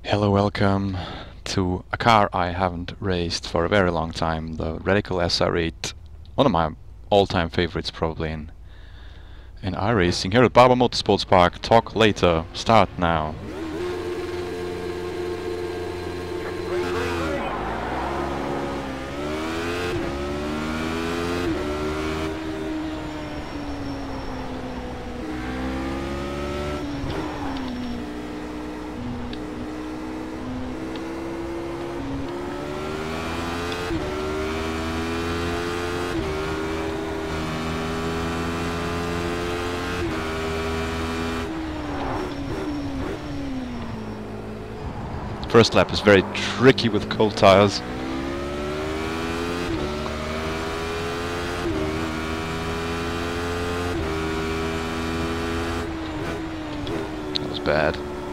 Hello, welcome to a car I haven't raced for a very long time, the Radical SR8, one of my all-time favorites probably in iRacing. Here at Barber Motorsports Park, talk later, start now. First lap is very tricky with cold tires. That was bad.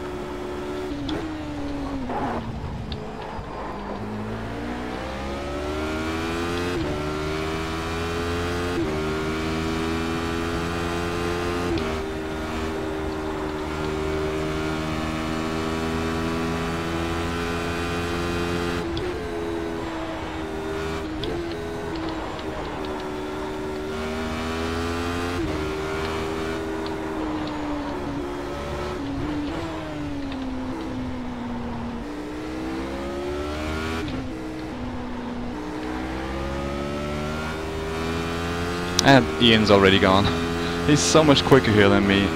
And Ian's already gone. He's so much quicker here than me.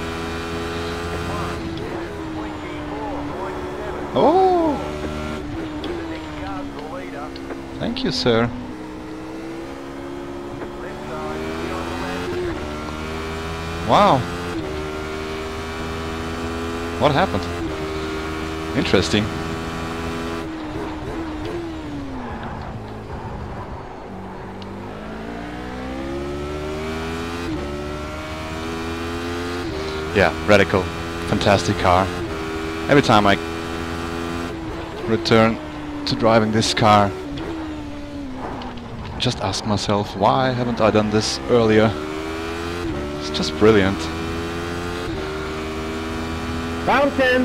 Oh! Thank you, sir. Wow! What happened? Interesting. Yeah, Radical. Fantastic car. Every time I return to driving this car, just ask myself, why haven't I done this earlier? It's just brilliant. Fountain!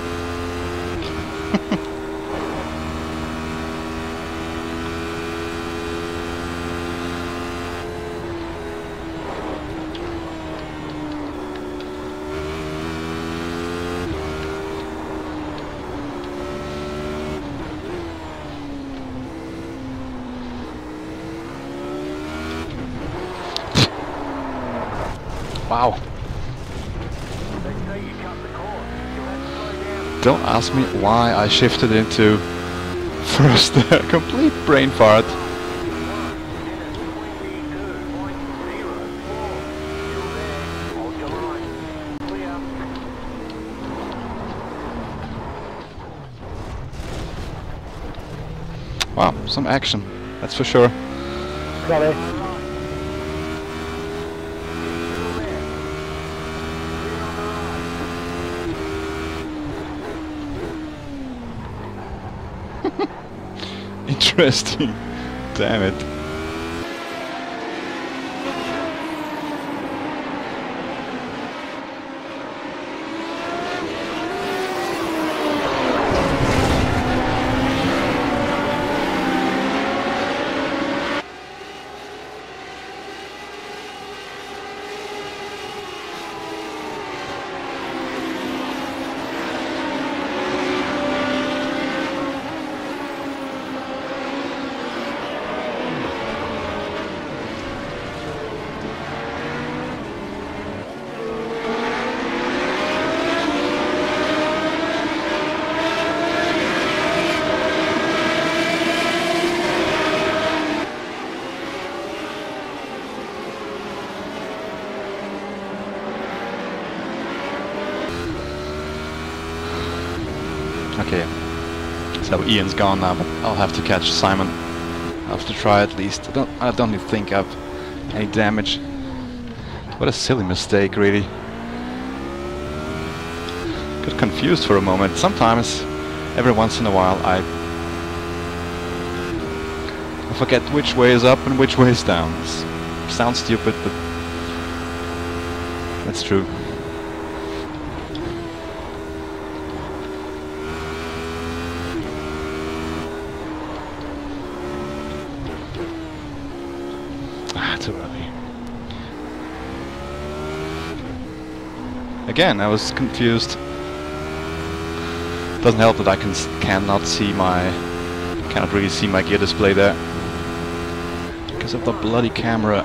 Wow. Don't ask me why I shifted into first. Complete brain fart. Wow, some action, that's for sure. Sorry. Interesting. Damn it. Okay, so Ian's gone now, but I'll have to catch Simon. I'll have to try at least. I don't even think I've any damage. What a silly mistake, really. Got confused for a moment. Sometimes, every once in a while, I forget which way is up and which way is down. It sounds stupid, but that's true. too early. Again, I was confused. Doesn't help that I cannot really see my gear display there because of the bloody camera.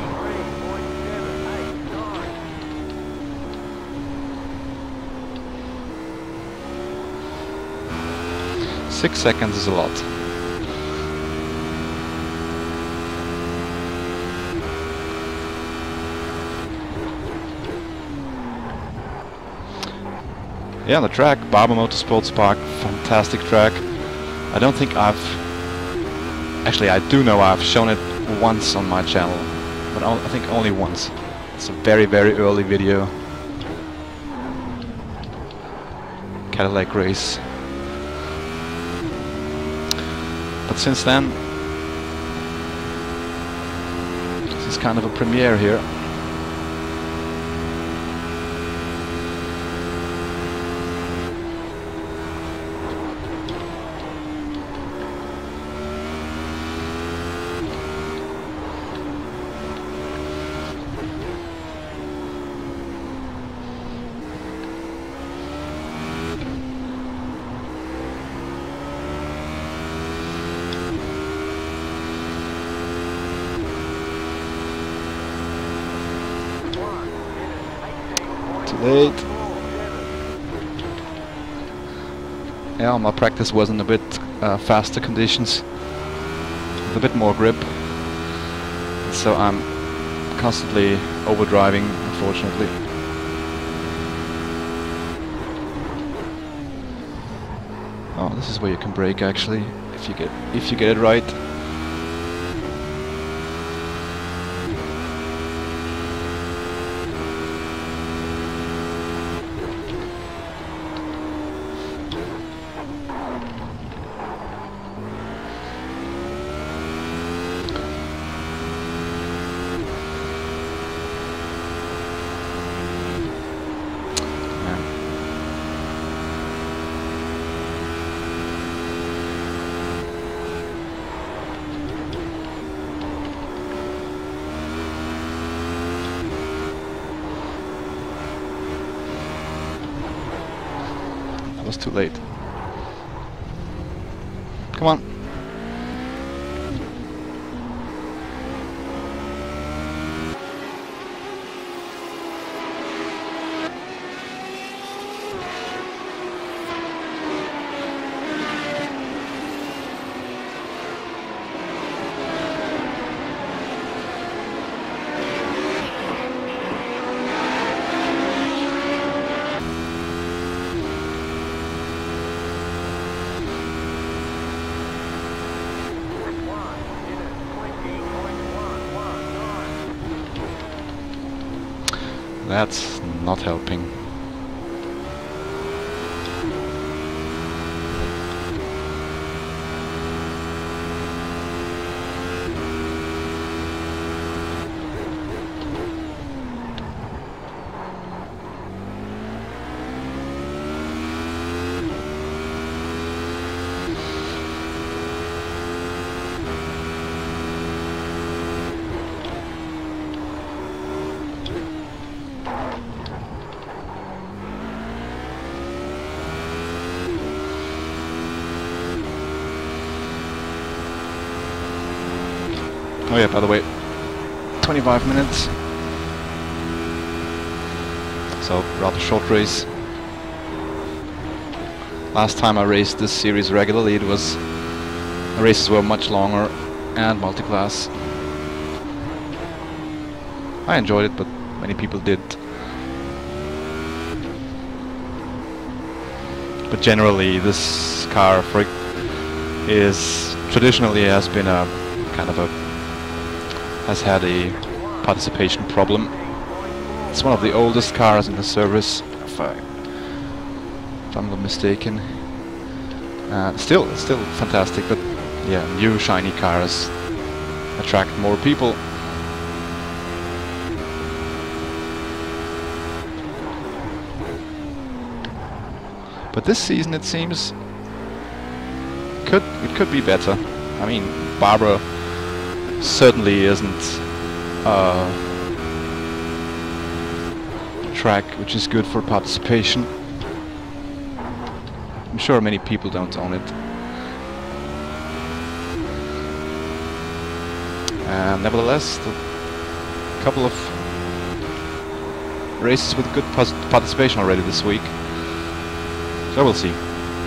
Six seconds is a lot. Yeah, on the track, Barber Motorsports Park, fantastic track. I don't think actually I do know I've shown it once on my channel, but I think only once. It's a very, very early video. Cadillac race. But since then, this is kind of a premiere here. Late. Yeah, my practice was in a bit faster conditions, with a bit more grip, so I'm constantly overdriving, unfortunately. Oh, this is where you can brake actually, if you get it right. Was too late. Come on. That's not helping. Oh yeah, by the way, 25 minutes. So, rather short race. Last time I raced this series regularly, the races were much longer and multi-class. I enjoyed it, but many people did. But generally, this car traditionally has been a kind of has had a participation problem. It's one of the oldest cars in the service, if I'm not mistaken. Still fantastic, but yeah, new shiny cars attract more people. But this season, it seems, it could be better. I mean, Barber certainly isn't track, which is good for participation. I'm sure many people don't own it. And nevertheless, a couple of races with good participation already this week. So we'll see.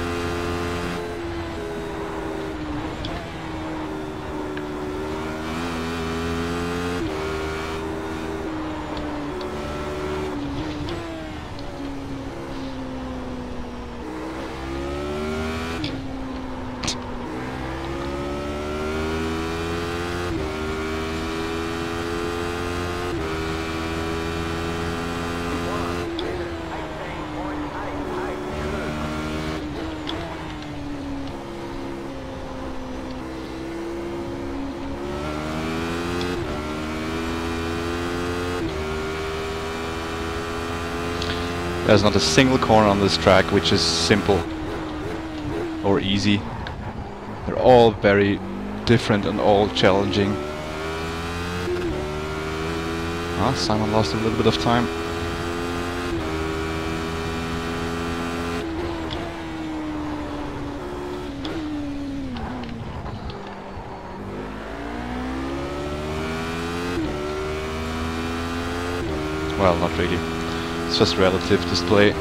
There's not a single corner on this track which is simple or easy. They're all very different and all challenging. Ah, Simon lost a little bit of time. Well, not really. It's just relative display.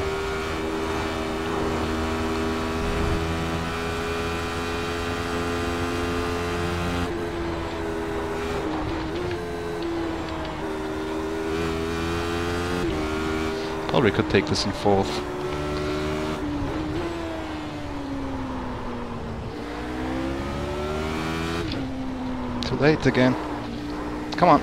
Probably could take this in fourth. Too late again. Come on.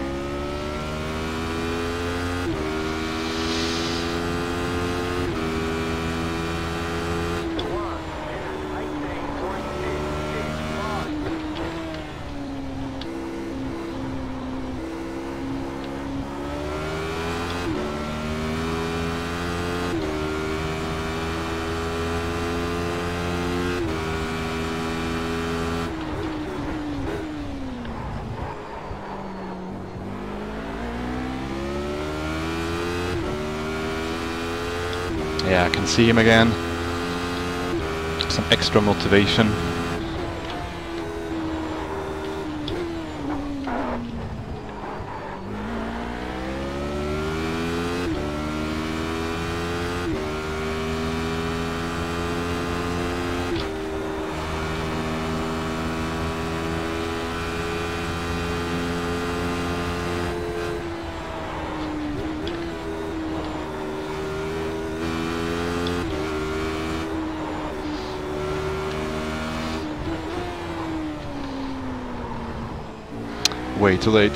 Yeah, I can see him again. Some extra motivation. Way too late.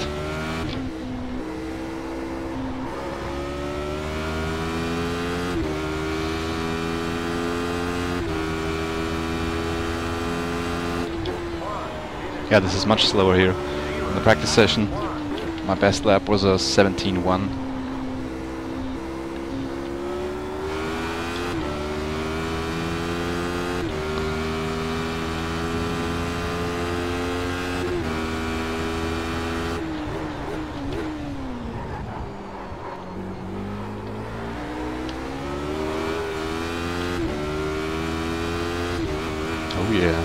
Yeah, this is much slower here. In the practice session, my best lap was a 17.1. Oh yeah.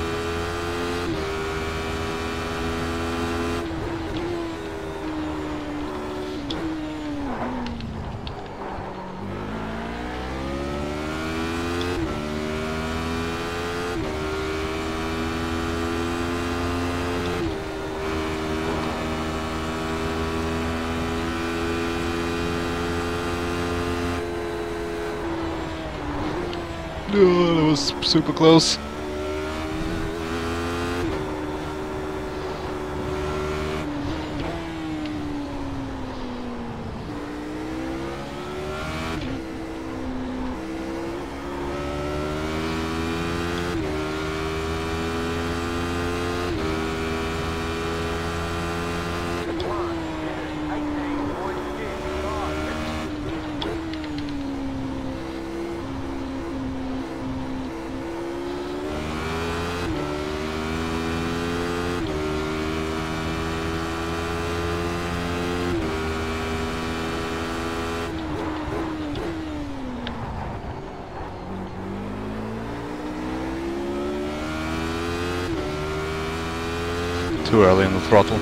Oh, that was super close. too early in the throttle.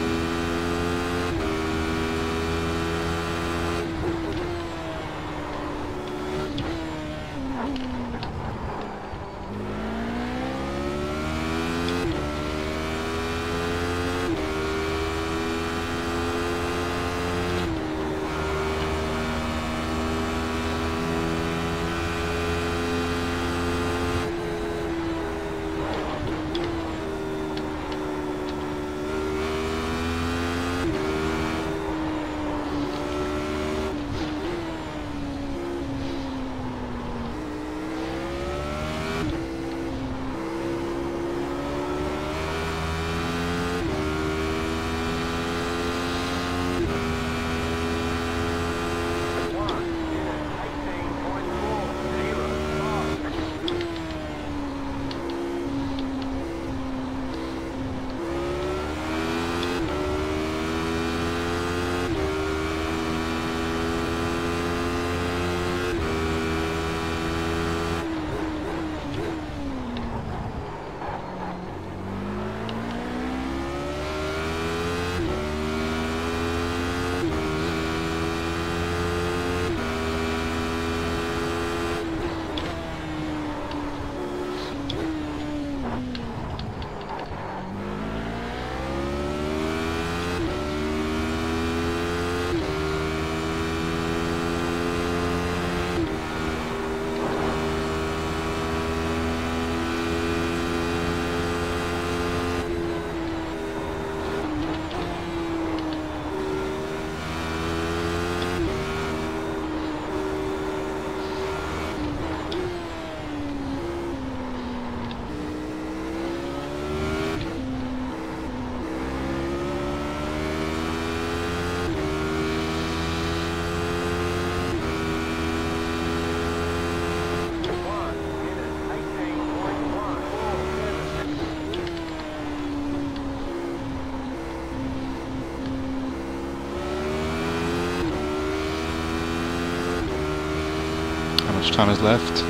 How much time is left?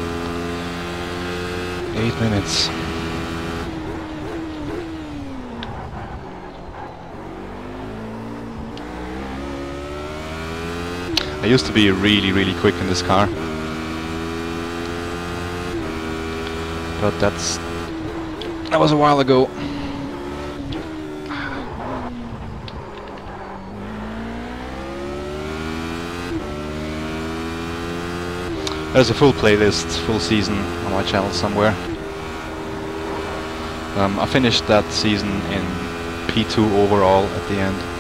8 minutes. I used to be really quick in this car, but that was a while ago. There's a full playlist, full season on my channel somewhere. I finished that season in P2 overall at the end.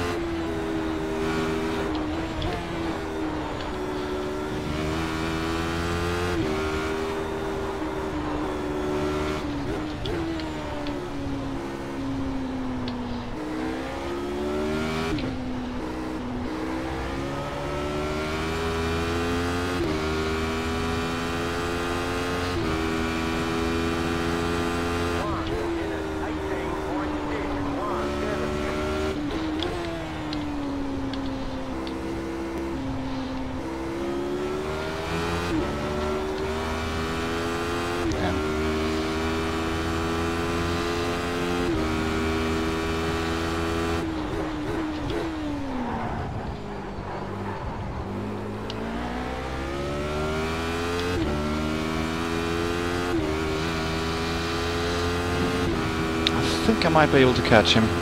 I think I might be able to catch him.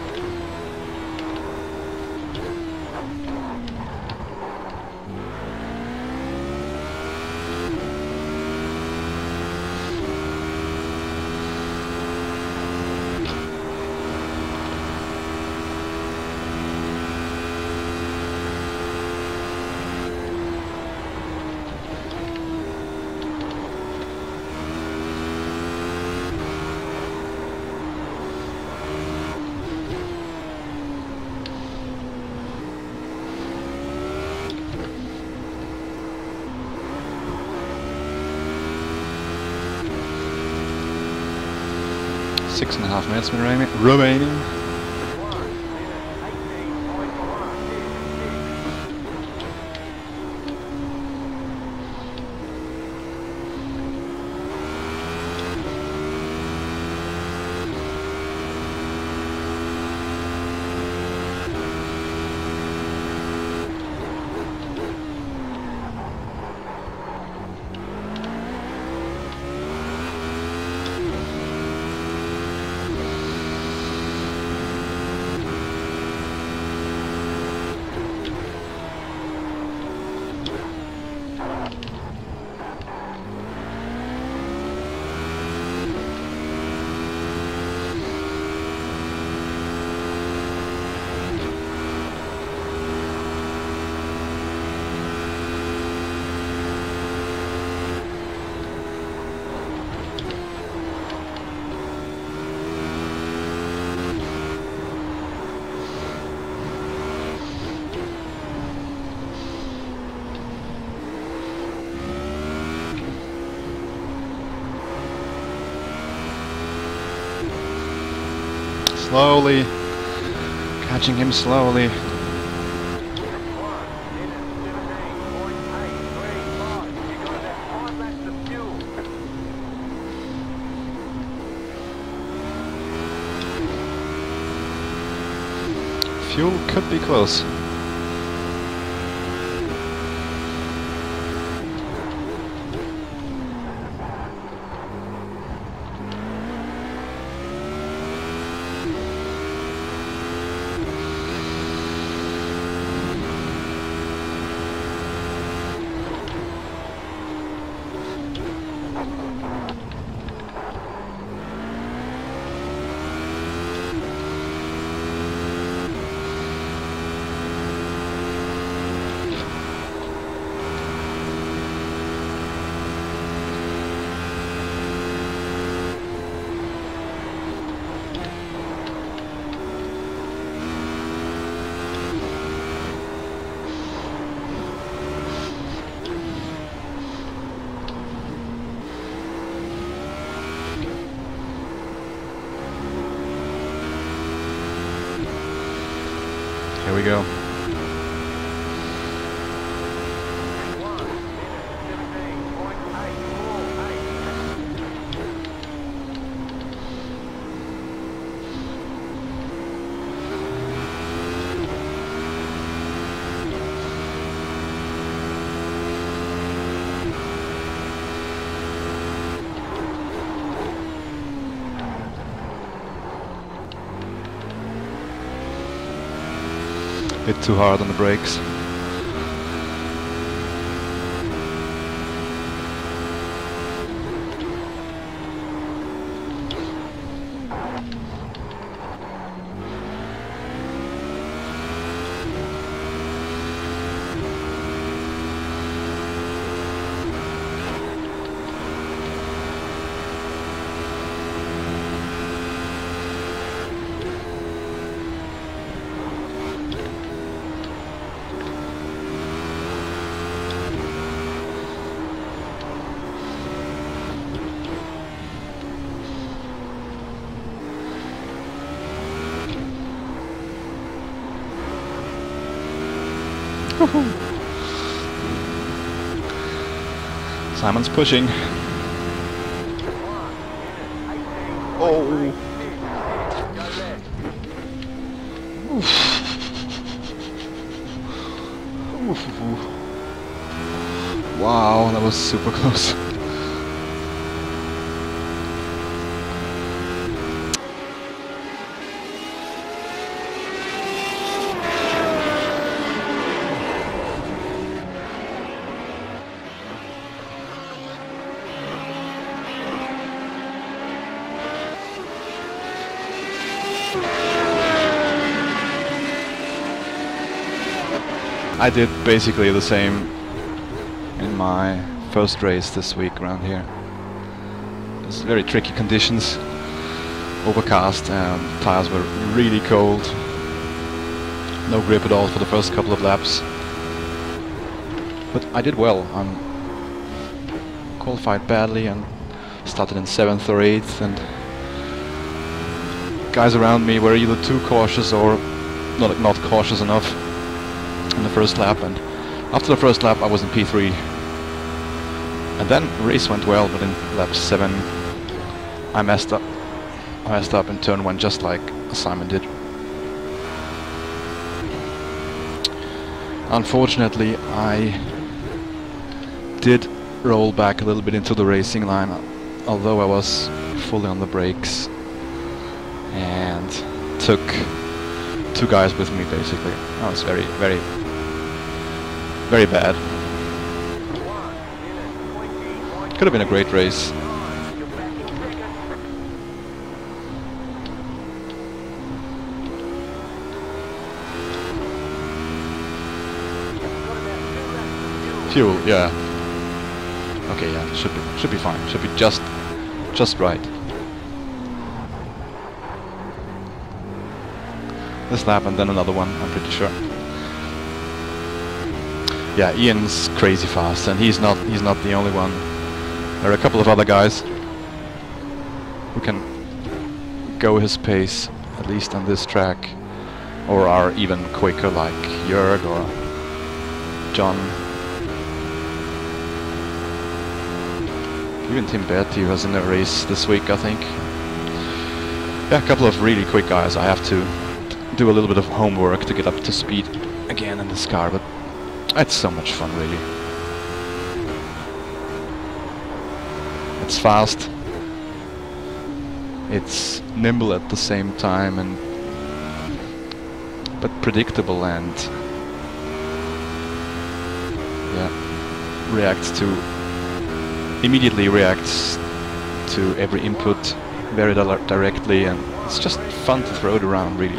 Six and a half minutes remaining. slowly. Catching him slowly. Fuel could be close. Here we go. Bit too hard on the brakes. Simon's pushing. Oh. Oof. Oof. Wow, that was super close. I did basically the same in my first race this week around here. It's very tricky conditions, overcast, and tires were really cold. No grip at all for the first couple of laps. But I did well. I qualified badly and started in 7th or 8th, and guys around me were either too cautious or not cautious enough in the first lap, and after the first lap I was in P3, and then the race went well, but in lap 7 I messed up in turn 1 just like Simon did. Unfortunately I did roll back a little bit into the racing line, although I was fully on the brakes, and took 2 guys with me basically. That was very bad. Could have been a great race. Fuel, yeah. Okay, yeah, should be fine. Should be just right. This lap and then another one, I'm pretty sure. Yeah, Ian's crazy fast, and he's not the only one. There are a couple of other guys who can go his pace at least on this track, or are even quicker like Jörg or John. Even Tim Berti was in a race this week, I think. Yeah, a couple of really quick guys. I have to do a little bit of homework to get up to speed again in this car, but it's so much fun, really. It's fast, it's nimble at the same time, and but predictable, and yeah, immediately reacts to every input very directly, and it's just fun to throw it around, really.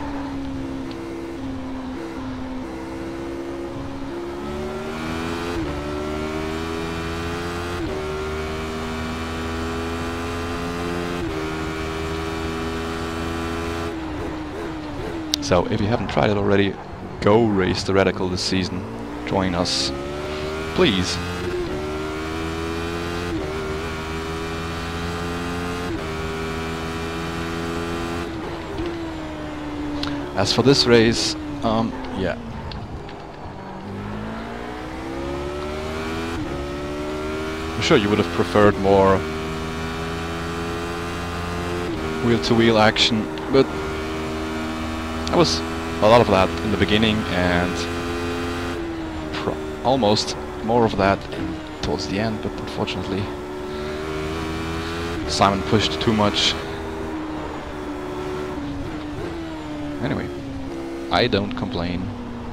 So if you haven't tried it already, go race the Radical this season. Join us, please. As for this race, yeah. I'm sure you would have preferred more wheel-to-wheel action, but there was a lot of that in the beginning, and almost more of that towards the end, but unfortunately Simon pushed too much. Anyway, I don't complain.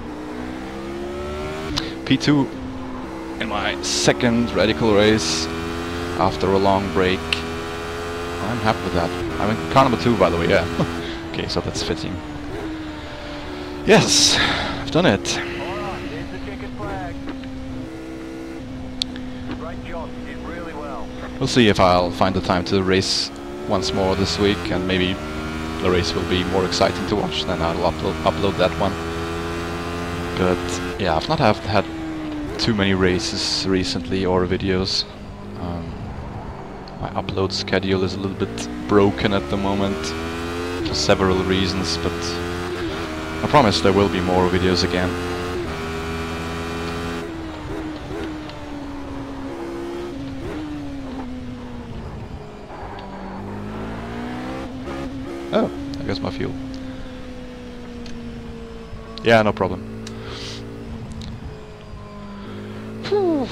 P2 in my second Radical race after a long break. I'm happy with that. I'm in car number 2, by the way, yeah. Okay, so that's fitting. Yes, I've done it. Alright, there's the checkered flag. Great job, you did really well. We'll see if I'll find the time to race once more this week, and maybe the race will be more exciting to watch, then I'll upload that one. But yeah, I've not had too many races recently or videos. My upload schedule is a little bit broken at the moment for several reasons, but I promise there will be more videos again. Oh, I guess my fuel. Yeah, no problem. Whew.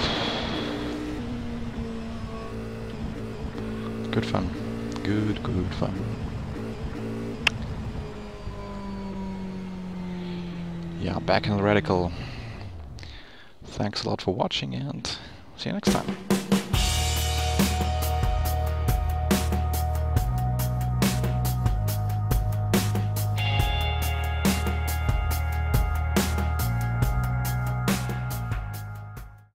Good fun. Good fun. Yeah, back in the Radical. Thanks a lot for watching, and see you next time.